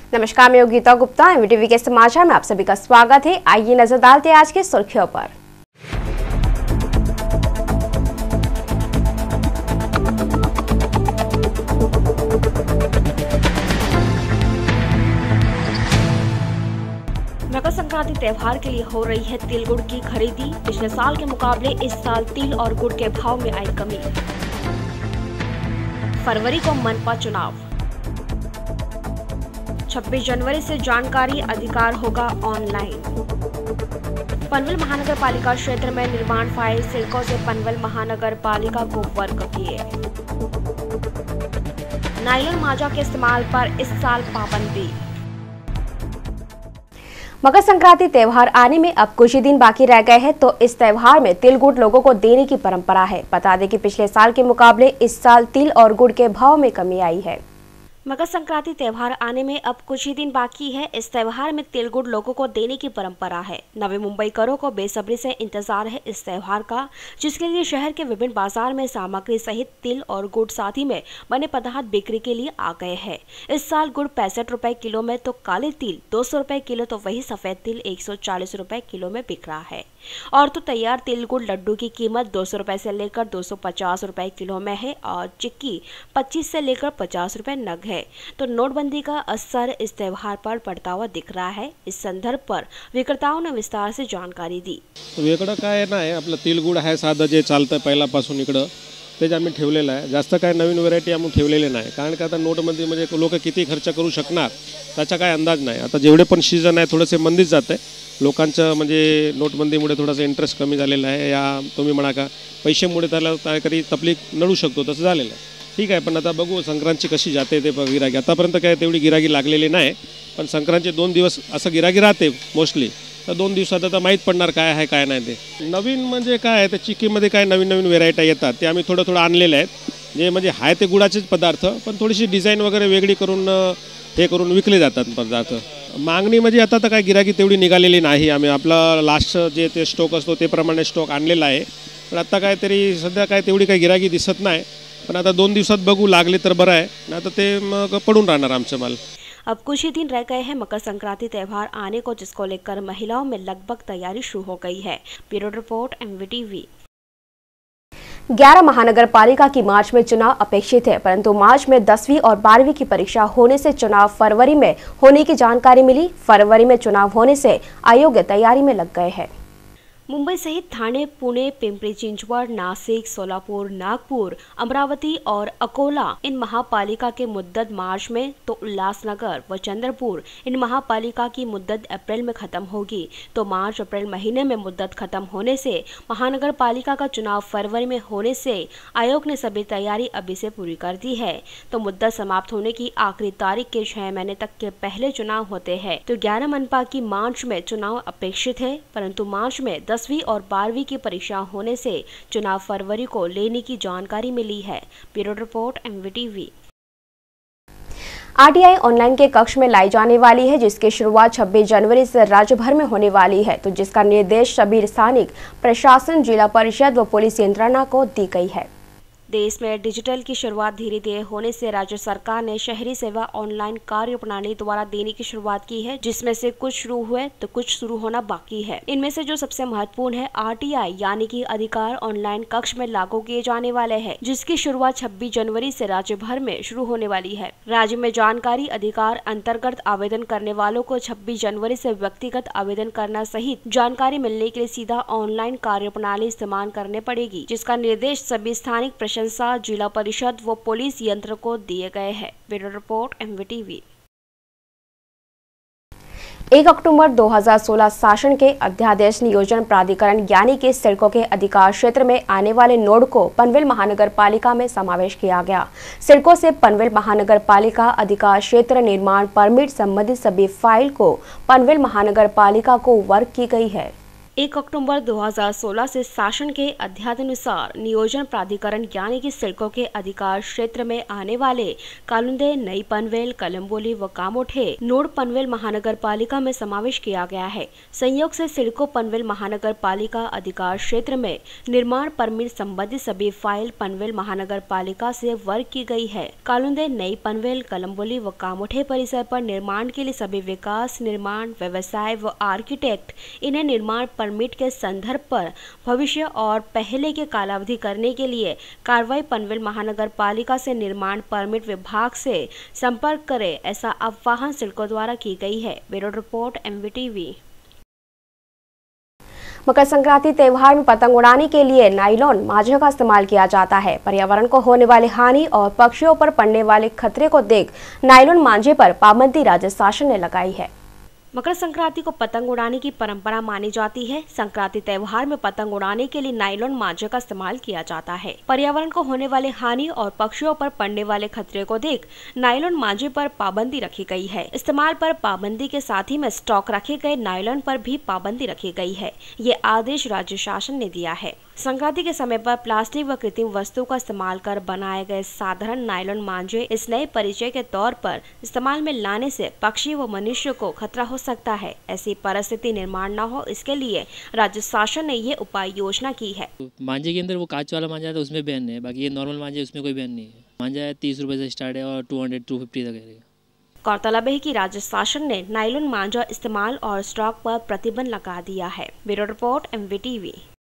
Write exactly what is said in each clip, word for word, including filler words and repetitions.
नमस्कार, मैं योगिता गुप्ता। एमवीटीवी के समाचार में आप सभी का स्वागत है। आइए नजर डालते हैं आज की सुर्खियों पर। मकर संक्रांति त्योहार के लिए हो रही है तिल गुड़ की खरीदी। पिछले साल के मुकाबले इस साल तिल और गुड़ के भाव में आई कमी। फरवरी को मनपा चुनाव। छब्बीस जनवरी से जानकारी अधिकार होगा ऑनलाइन। पनवेल महानगर पालिका क्षेत्र में निर्माण फाइल सिल्कों से पनवेल महानगर पालिका को वर्ग किए। नायलॉन माजा के इस्तेमाल पर इस साल पाबंदी। मकर संक्रांति त्योहार आने में अब कुछ ही दिन बाकी रह गए हैं, तो इस त्योहार में तिल गुड़ लोगों को देने की परंपरा है। बता दें कि पिछले साल के मुकाबले इस साल तिल और गुड़ के भाव में कमी आई है। मकर संक्रांति त्योहार आने में अब कुछ ही दिन बाकी है। इस त्योहार में तिल गुड़ लोगों को देने की परंपरा है। नवी मुंबईकरों को बेसब्री से इंतजार है इस त्योहार का, जिसके लिए शहर के विभिन्न बाजार में सामग्री सहित तिल और गुड़ साथ ही में बने पदार्थ बिक्री के लिए आ गए हैं। इस साल गुड़ पैंसठ रुपए किलो में तो काले तिल दो सौ रुपए किलो तो वही सफेद तिल एक सौ चालीस रुपए किलो में बिक रहा है। और तो तैयार तिल गुड़ लड्डू की कीमत दो सौ रुपए से लेकर दो सौ पचास रुपए किलो में है और चिक्की पच्चीस से लेकर पचास रुपए नग है। तो नोटबंदी का असर इस त्योहार पर पड़ता हुआ दिख रहा है। इस संदर्भ पर विक्रेताओं ने विस्तार से जानकारी दी। वेगळं काय नाही, आपलं तिलगुड आहे साधं जे चालतं पहिल्यापासून इकडं तेच आम्ही ठेवलेलं आहे। जास्त काय नवीन व्हरायटी आम्ही ठेवलेले नाही, कारण का आता नोटबंदी म्हणजे लोक किती खर्च करू शकणार त्याचा काय अंदाज नाही। आता जेवढे पण सीजन आहे थोडेसे मंदीच जाते लोकांचं, म्हणजे नोटबंदीमुळे थोडासा इंटरेस्ट कमी झालेला आहे। या तुम्ही म्हणा का पैशामुळे त्याला काहीतरी तकलीफ नडू शकतो तसं झालेलं आहे। ठीक आहे, पण आता बघू संक्रांती कशी जाते ते गिरागी। आतापर्यंत काय तेवढी गिरागी लागलेली नाही, पण संक्रांतीचे दोन दिवस असं गिरागी राहते मोस्टली। तर दोन दिवसात आता माहीत पडणार काय आहे काय नाही ते। नवीन म्हणजे काय आहे, त्या चिक्कीमध्ये काय नवीन नवीन व्हेरायटी येतात ते आम्ही थोडं थोडं आणलेले आहेत। जे म्हणजे आहे ते गुळाचेच पदार्थ, पण थोडीशी डिझाईन वगैरे वेगळी करून हे करून विकले जातात पदार्थ। मागणी म्हणजे आता तर काय गिरागी तेवढी निघालेली नाही। आम्ही आपला लास्ट जे ते स्टॉक असतो ते प्रमाणे स्टॉक आणलेला आहे, पण आता काय तरी सध्या काय तेवढी काही गिरागी दिसत नाही। पण आता दोन दिवसात बघू, लागले तर बरं आहे, आता ते मग पडून राहणार आमचं माल। अब कुछ ही दिन रह गए हैं मकर संक्रांति त्योहार आने को, जिसको लेकर महिलाओं में लगभग तैयारी शुरू हो गई है। Bureau report MVTV. ग्यारह महानगर पालिका की मार्च में चुनाव अपेक्षित है, परंतु मार्च में दसवीं और बारहवीं की परीक्षा होने से चुनाव फरवरी में होने की जानकारी मिली। फरवरी में चुनाव होने से आयोग तैयारी में लग गए हैं। मुंबई सहित ठाणे, पुणे, पिंपरी चिंचवड, नासिक, सोलापुर, नागपुर, अमरावती और अकोला इन महापालिका के मुद्दत मार्च में, तो उल्लासनगर व चंद्रपुर इन महापालिका की मुद्दत अप्रैल में खत्म होगी। तो मार्च अप्रैल महीने में मुद्दत खत्म होने से महानगर पालिका का चुनाव फरवरी में होने से आयोग ने सभी तैयारी अभी से पूरी कर दी है। तो मुद्दत समाप्त होने की आखिरी तारीख के छह महीने तक के पहले चुनाव होते हैं। तो ग्यारह मनपा की मार्च में चुनाव अपेक्षित है, परंतु मार्च में दसवीं और बारहवीं की परीक्षा होने से चुनाव फरवरी को लेने की जानकारी मिली है। Bureau report MVTV. RTI online के कक्ष में लाई जाने वाली है, जिसकी शुरुआत छब्बीस जनवरी से राज्य भर में होने वाली है, तो जिसका निर्देश सभी स्थानिक प्रशासन, जिला परिषद व पुलिस यंत्रणा को दी गई है। देश में डिजिटल की शुरुआत धीरे धीरे होने से राज्य सरकार ने शहरी सेवा ऑनलाइन कार्य प्रणाली द्वारा देने की शुरुआत की है, जिसमें से कुछ शुरू हुए तो कुछ शुरू होना बाकी है। इनमें से जो सबसे महत्वपूर्ण है आरटीआई यानी कि अधिकार ऑनलाइन कक्ष में लागू किए जाने वाले हैं, जिसकी शुरुआत छब्बीस जनवरी से राज्य भर में शुरू होने वाली है। राज्य में जानकारी अधिकार अंतर्गत आवेदन करने वालों को छब्बीस जनवरी से व्यक्तिगत आवेदन करना सहित जानकारी मिलने के लिए सीधा ऑनलाइन कार्य प्रणाली इस्तेमाल करने पड़ेगी, जिसका निर्देश सभी स्थानिक प्रशासन, जिला परिषद व पुलिस यंत्र को दिए गए हैं। Bureau report MVTV. एक अक्टूबर दो हज़ार सोलह शासन के अध्यादेश नियोजन प्राधिकरण यानी कि सिडको के अधिकार क्षेत्र में आने वाले नोड को पनवेल महानगर पालिका में समावेश किया गया। सिडको से पनवेल महानगर पालिका अधिकार क्षेत्र निर्माण परमिट संबंधित सभी फाइल को पनवेल महानगर पालिका को वर्ग की गई है। एक अक्टूबर दो हज़ार सोलह से शासन के अध्यादेशानुसार नियोजन प्राधिकरण यानी कि सिडको के अधिकार क्षेत्र में आने वाले कालुंदे, नई पनवेल, कलम्बोली व कामोठे नोड पनवेल महानगर पालिका में समावेश किया गया है। संयोग से सिडको पनवेल महानगर पालिका अधिकार क्षेत्र में निर्माण परमिट संबंधी सभी फाइल पनवेल महानगर पालिका से वर्ग की गई है। कालुंदे, नई पनवेल, कलम्बोली व कामोठे परिसर पर निर्माण के लिए सभी विकास, निर्माण, व्यवसाय व आर्किटेक्ट इन्हें निर्माण परमिट के संदर्भ पर भविष्य और पहले के कालावधि करने के लिए कार्रवाई पनवेल महानगर पालिका से निर्माण परमिट विभाग से संपर्क करें, ऐसा आह्वान सिडको द्वारा की गई है। Bureau report MVTV. Makar Sankranti त्योहार में पतंग उड़ाने के लिए नायलॉन मांझे का इस्तेमाल किया जाता है। पर्यावरण को होने वाली हानि और पक्षियों पर पड़ने वाले खतरे को देख नायलॉन मांझे पर पाबंदी राज्य शासन ने लगाई है। मकर संक्रांति को पतंग उड़ाने की परंपरा मानी जाती है। संक्रांति त्योहार में पतंग उड़ाने के लिए नायलॉन मांझे का इस्तेमाल किया जाता है। पर्यावरण को होने वाले हानि और पक्षियों पर पड़ने वाले खतरे को देख नायलॉन मांझे पर पाबंदी रखी गई है। इस्तेमाल पर पाबंदी के साथ ही में स्टॉक रखे गए नायलॉन पर भी पाबंदी रखी गई है। ये आदेश राज्य शासन ने दिया है। संक्रांति के समय पर प्लास्टिक व कृत्रिम वस्तु का इस्तेमाल कर बनाए गए साधारण नायलॉन मांझे इस नए परिचय के तौर पर इस्तेमाल में लाने से पक्षी व मनुष्य को खतरा हो सकता है। ऐसी परिस्थिति निर्माण न हो, इसके लिए राज्य शासन ने ये उपाय योजना की है। मांझे के अंदर वो कांच वाला मांझा है उसमें बैन है, बाकी ये नॉर्मल मांझे उसमें कोई बैन नहीं है। मांझा है तीस रुपए से स्टार्ट है और टू हंड्रेड टू फिफ्टी तक है। गौरतलब है कि राज्य शासन ने नायलॉन मांझा इस्तेमाल और स्टॉक पर प्रतिबंध लगा दिया है। Bureau report MVTV.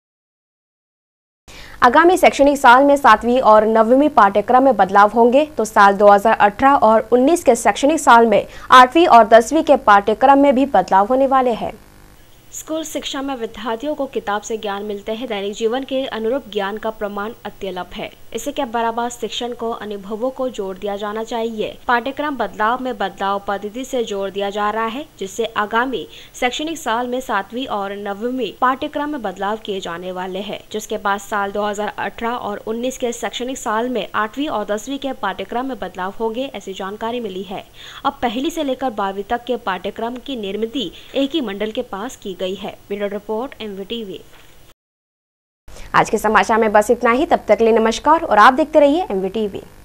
आगामी शैक्षणिक साल में सातवीं और नवीं पाठ्यक्रम में बदलाव होंगे तो साल दो हज़ार अठारह और उन्नीस के शैक्षणिक साल में आठवीं और दसवीं के पाठ्यक्रम में भी बदलाव होने वाले हैं। स्कूल शिक्षा में विद्यार्थियों को किताब से ज्ञान मिलते हैं, दैनिक जीवन के अनुरूप ज्ञान का प्रमाण अत्यल्प है। इसी के बराबर शिक्षण को अनुभवों को जोड़ दिया जाना चाहिए। पाठ्यक्रम बदलाव में बदलाव पद्धति से जोड़ दिया जा रहा है, जिससे आगामी शैक्षणिक साल में सातवीं और नवीं पाठ्यक्रम में बदलाव किए जाने वाले हैं, जिसके बाद साल दो हज़ार अठारह और उन्नीस के शैक्षणिक साल में आठवीं और दसवीं के पाठ्यक्रम में बदलाव होंगे, ऐसी जानकारी मिली है। अब पहली से लेकर बारहवीं तक के पाठ्यक्रम की निर्मित एक ही मंडल के पास की गई है। Bureau report MVTV. आज के समाचार में बस इतना ही। तब तक के लिए नमस्कार और आप देखते रहिए एमवीटीवी।